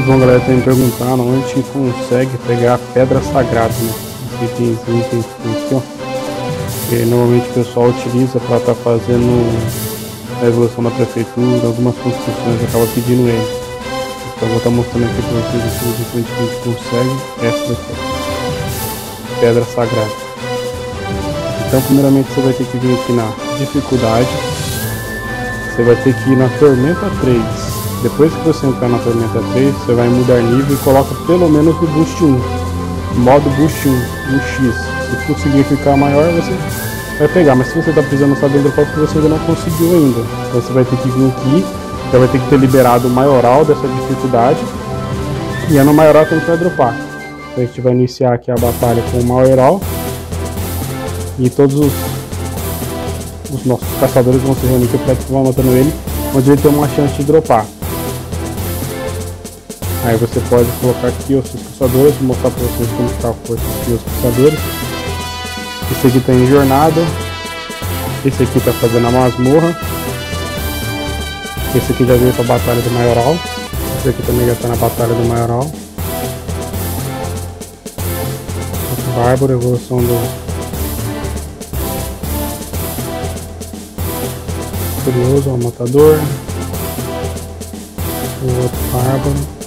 Bom, galera, tá me perguntando onde a gente consegue pegar a pedra sagrada, né? Esse itemzinho que a gente tem aqui, ó. Que normalmente o pessoal utiliza para estar fazendo a evolução da prefeitura, algumas construções acaba pedindo ele. Então eu vou estar mostrando aqui para vocês onde a gente consegue essa daqui, pedra sagrada. Então primeiramente você vai ter que vir aqui na dificuldade, você vai ter que ir na Tormenta 3. Depois que você entrar na Tormenta 3, você vai mudar nível e coloca pelo menos no Boost 1, modo Boost 1, no X. Se conseguir ficar maior, você vai pegar, mas se você está precisando saber do que você ainda não conseguiu ainda, então você vai ter que vir aqui, já vai ter que ter liberado o maioral dessa dificuldade, e é no maioral que a gente vai dropar. Então a gente vai iniciar aqui a batalha com o maioral, e todos os nossos caçadores vão se reunir aqui para que vão matando ele, onde ele tem uma chance de dropar. Aí você pode colocar aqui os seus caçadores, vou mostrar para vocês como está a força dos caçadores. Esse aqui está em jornada, esse aqui está fazendo a masmorra, esse aqui já veio para a batalha do maioral, esse aqui também já está na batalha do maioral. Esse bárbaro, evolução do curioso, o matador, o outro bárbaro.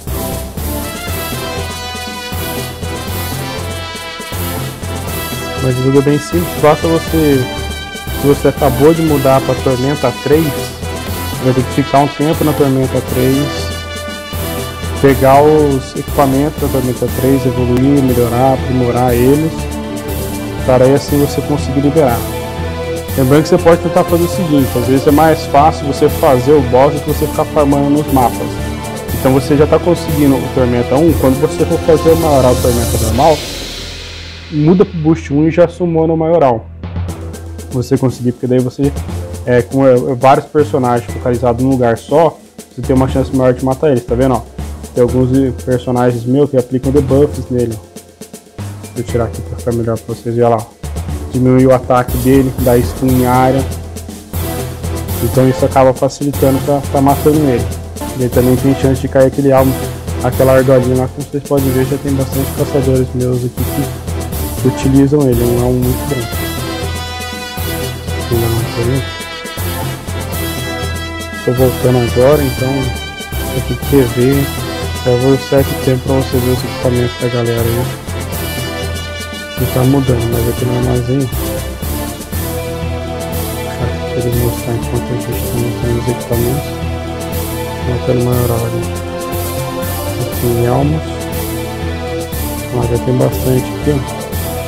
Mas jogo é bem simples, basta você, se você acabou de mudar para a Tormenta 3, você vai ter que ficar um tempo na Tormenta 3, pegar os equipamentos da Tormenta 3, evoluir, melhorar, aprimorar eles, para aí assim você conseguir liberar. Lembrando que você pode tentar fazer o seguinte, às vezes é mais fácil você fazer o boss do que você ficar farmando nos mapas. Então você já está conseguindo o Tormenta 1, quando você for fazer o maioral Tormenta normal, muda pro Boost 1 e já sumou no maioral. Você conseguir, porque daí você, com vários personagens focalizados num lugar só, você tem uma chance maior de matar eles, tá vendo? Ó? Tem alguns personagens meus que aplicam debuffs nele. Deixa eu tirar aqui para ficar melhor para vocês verem lá. Diminui o ataque dele, dá stun em área. Então isso acaba facilitando para estar matando ele. Ele também tem chance de cair aquela argolinha lá, como vocês podem ver, já tem bastante caçadores meus aqui que utilizam ele, é um muito bom. Estou voltando agora, então eu tenho que rever. Eu vou certo tempo para você ver os equipamentos da galera aí. Não tá mudando, mas aqui no armazém. Deixa eu mostrar enquanto a gente está mostrando os equipamentos. Mostrando maioral ali. Aqui em Elmos. Já tem bastante aqui, ó.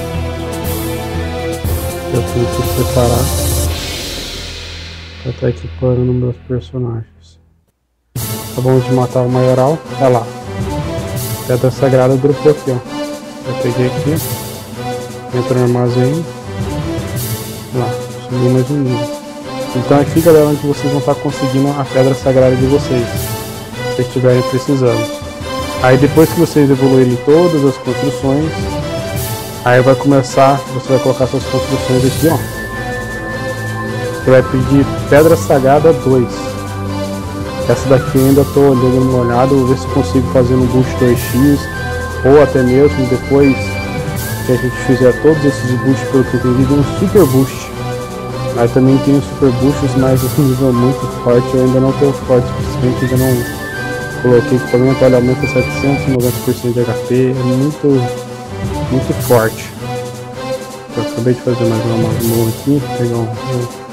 Eu tenho que preparar para estar equipando nos meus personagens. Acabamos de matar o maioral, olha lá. Pedra sagrada dropou aqui, ó. Eu peguei aqui, entro no armazém, lá, subiu mais um nível. Então aqui, galera, onde vocês vão estar conseguindo a pedra sagrada de vocês, se vocês estiverem precisando. Aí depois que vocês evoluírem todas as construções, aí vai começar, você vai colocar suas construções aqui, ó. Você vai pedir Pedra Sagrada 2. Essa daqui eu ainda estou dando uma olhada, vou ver se consigo fazer no Boost 2x, ou até mesmo depois que a gente fizer todos esses boosts, pelo que eu entendi, um Super Boost. Aí também tem os Super Boosts, mas o nível é muito forte, eu ainda não estou forte o suficiente, ainda não coloquei equipamento, olha, aumenta 790% de HP, é muito forte. Eu acabei de fazer mais uma masmorra aqui, vou pegar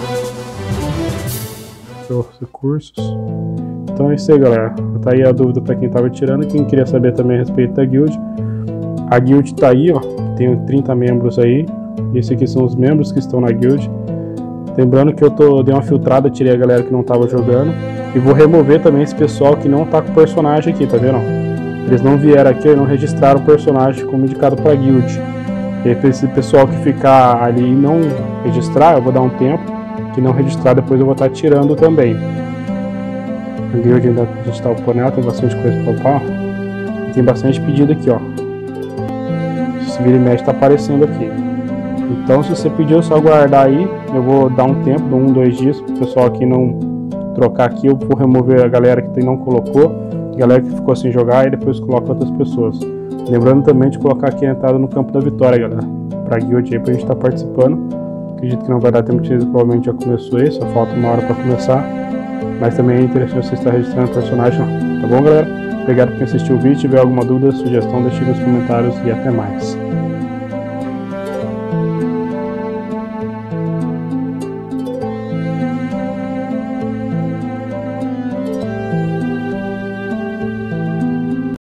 os recursos. Então é isso aí, galera. Tá aí a dúvida para quem tava tirando, quem queria saber também a respeito da guild. A guild tá aí, ó, tem 30 membros aí. Esses aqui são os membros que estão na guild. Lembrando que eu dei uma filtrada, tirei a galera que não tava jogando. E vou remover também esse pessoal que não tá com personagem aqui, tá vendo? Eles não vieram aqui e não registraram o personagem como indicado para guild. E aí, esse pessoal que ficar ali e não registrar, eu vou dar um tempo. Que não registrar, depois eu vou estar tirando também. A guild ainda a gente está upando ela, tem bastante coisa para upar. Tem bastante pedido aqui, ó. Esse vira e mexe tá aparecendo aqui. Então, se você pediu, é só aguardar aí. Eu vou dar um tempo, 1, 2 dias, para o pessoal aqui não trocar aqui. Eu vou remover a galera que não colocou. A galera que ficou sem jogar e depois coloca outras pessoas. Lembrando também de colocar aqui a entrada no campo da vitória, galera, pra guild aí pra gente estar participando. Acredito que não vai dar tempo de vocês, provavelmente já começou aí, só falta uma hora pra começar. Mas também é interessante você estar registrando o personagem lá, tá bom, galera? Obrigado por quem assistiu o vídeo. Se tiver alguma dúvida, sugestão, deixe nos comentários e até mais.